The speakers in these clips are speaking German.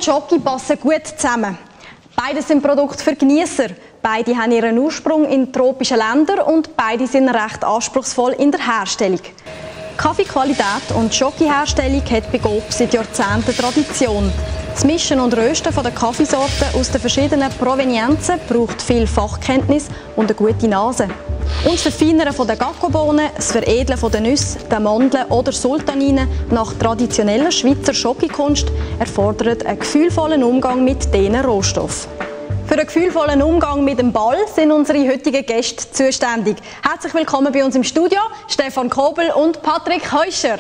Schoki passen gut zusammen. Beide sind Produkte für Genießer. Beide haben ihren Ursprung in tropischen Ländern und beide sind recht anspruchsvoll in der Herstellung. Kaffeequalität und Schokiherstellung hat bei Coop seit Jahrzehnten Tradition. Das Mischen und Rösten der Kaffeesorten aus den verschiedenen Provenienzen braucht viel Fachkenntnis und eine gute Nase. Und das Verfeinern der Gakobohnen, das Veredeln der Nüsse, der Mandeln oder Sultaninen nach traditioneller Schweizer Schokikunst erfordert einen gefühlvollen Umgang mit diesen Rohstoffen. Für einen gefühlvollen Umgang mit dem Ball sind unsere heutigen Gäste zuständig. Herzlich willkommen bei uns im Studio, Stefan Kobel und Patrick Heuscher.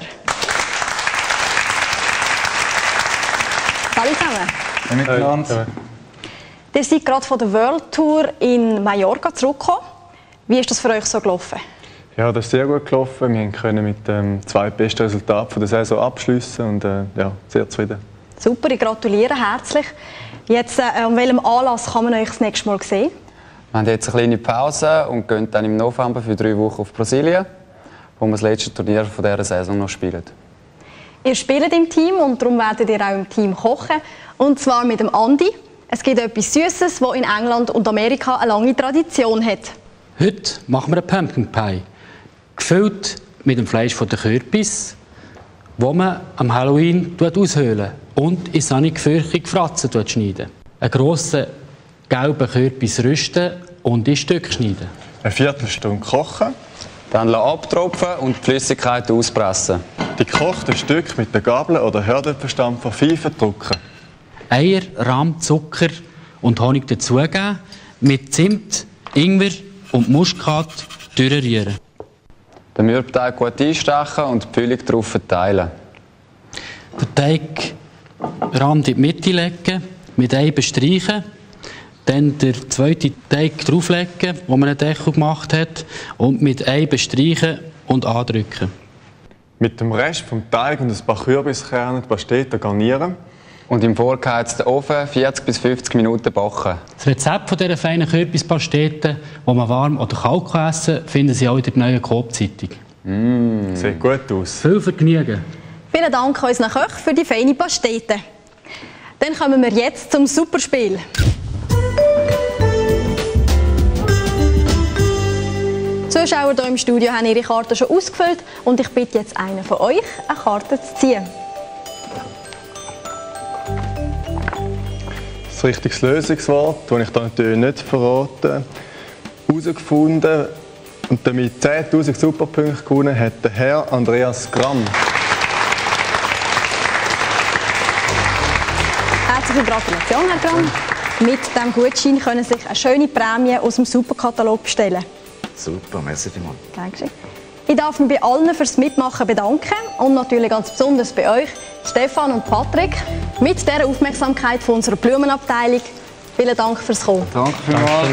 Hallo zusammen. Miteinander. Ihr seid gerade von der World Tour in Mallorca zurückgekommen. Wie ist das für euch so gelaufen? Ja, das ist sehr gut gelaufen. Wir können mit dem zweitbesten Resultat der Saison abschließen und ja, sehr zufrieden. Super, ich gratuliere herzlich. Jetzt, an welchem Anlass kann man euch das nächste Mal sehen? Wir haben jetzt eine kleine Pause und gehen dann im November für 3 Wochen auf Brasilien, wo wir das letzte Turnier von dieser Saison noch spielen. Ihr spielt im Team und darum werdet ihr auch im Team kochen. Und zwar mit dem Andi. Es gibt etwas Süßes, das in England und Amerika eine lange Tradition hat. Heute machen wir einen Pumpkin Pie, gefüllt mit dem Fleisch der Kürbis, das man am Halloween aushöhlen und in sonnigfeuchte Fratzen schneiden. Einen grossen gelben Kürbis rösten und in Stücke schneiden. Eine Viertelstunde kochen. Dann abtropfen und die Flüssigkeit auspressen. Die gekochten Stücke mit der Gabel oder Herdöpfelstampfer pfeifen drücken. Eier, Rahm, Zucker und Honig dazugeben, mit Zimt, Ingwer und Muskat durchrühren. Den Mürbeteig gut einstechen und die Füllung darauf verteilen. Den Teigrand in die Mitte legen, mit Ei bestreichen, dann den zweiten Teig drauflegen, wo man einen Deckel gemacht hat, und mit Ei bestreichen und andrücken. Mit dem Rest vom Teig und ein paar Kürbiskerne die Pastete garnieren. Und im vorgeheizten Ofen 40 bis 50 Minuten backen. Das Rezept von dieser feinen Kürbispastete, die man warm oder kalt essen kann, finden Sie auch in der neuen Coop-Zeitung. Sieht gut aus. Viel Vergnügen. Vielen Dank unseren Köchen für die feine Pastete. Dann kommen wir jetzt zum Superspiel. Die Zuschauer hier im Studio haben ihre Karten schon ausgefüllt und ich bitte jetzt einen von euch, eine Karte zu ziehen. Das richtige Lösungswort, das ich hier natürlich nicht verrate, herausgefunden und damit 10'000 Superpunkte gewonnen hat der Herr Andreas Gramm. Herzliche Gratulation, Herr Gramm. Mit diesem Gutschein können Sie sich eine schöne Prämie aus dem Superkatalog bestellen. Super, merci vielmals. Dankeschön. Ich darf mich bei allen fürs Mitmachen bedanken und natürlich ganz besonders bei euch, Stefan und Patrick, mit dieser Aufmerksamkeit von unserer Blumenabteilung. Vielen Dank fürs Kommen. Danke vielmals.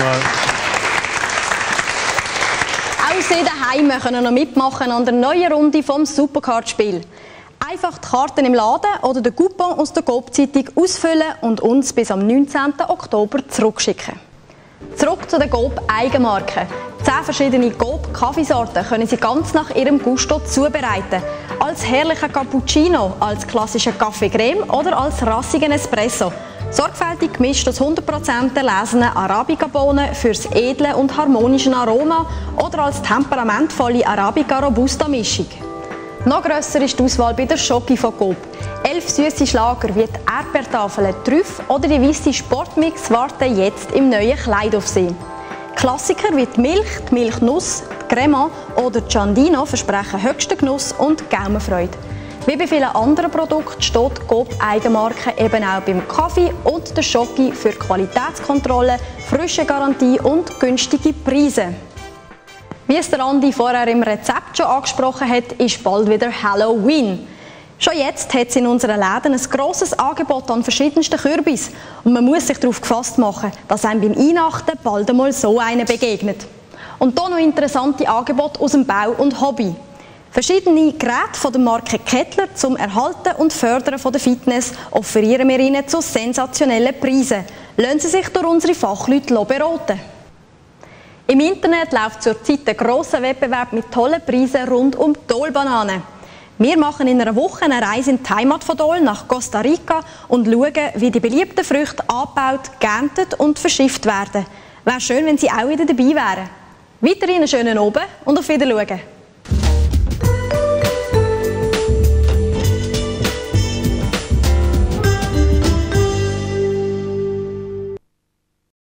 Auch Sie daheim können noch mitmachen an der neuen Runde vom Supercard-Spiel. Einfach die Karten im Laden oder den Coupon aus der Coop-Zeitung ausfüllen und uns bis am 19. Oktober zurückschicken. Zurück zu den Coop-Eigenmarken. 10 verschiedene Coop-Kaffeesorten können Sie ganz nach Ihrem Gusto zubereiten. Als herrlicher Cappuccino, als klassischer Kaffee Creme oder als rassigen Espresso. Sorgfältig gemischt aus 100% erlesenen Arabica-Bohnen fürs edle und harmonische Aroma oder als temperamentvolle Arabica-Robusta-Mischung. Noch grösser ist die Auswahl bei der Schoki von Coop. 11 süße Schlager wie die Erdbeertafeln, Trüff oder die weisse Sportmix warten jetzt im neuen Kleid auf Sie. Klassiker wie die Milchnuss, die Crema oder die Giandino versprechen höchsten Genuss und Gaumenfreude. Wie bei vielen anderen Produkten steht die Coop-Eigenmarke eben auch beim Kaffee und der Schoki für Qualitätskontrolle, frische Garantie und günstige Preise. Wie es der Andi vorher im Rezept schon angesprochen hat, ist bald wieder Halloween. Schon jetzt hat es in unseren Läden ein grosses Angebot an verschiedensten Kürbis und man muss sich darauf gefasst machen, dass einem beim Weihnachten bald einmal so einen begegnet. Und hier noch interessante Angebote aus dem Bau und Hobby. Verschiedene Geräte von der Marke Kettler zum Erhalten und Fördern von der Fitness offerieren wir Ihnen zu sensationellen Preisen. Lassen Sie sich durch unsere Fachleute beraten. Im Internet läuft zurzeit ein grosser Wettbewerb mit tollen Preisen rund um die Tollbanane. Wir machen in einer Woche eine Reise in die Heimat von Dol nach Costa Rica und schauen, wie die beliebten Früchte angebaut, geerntet und verschifft werden. Wäre schön, wenn Sie auch wieder dabei wären. Weiterhin einen schönen Abend und auf Wiedersehen.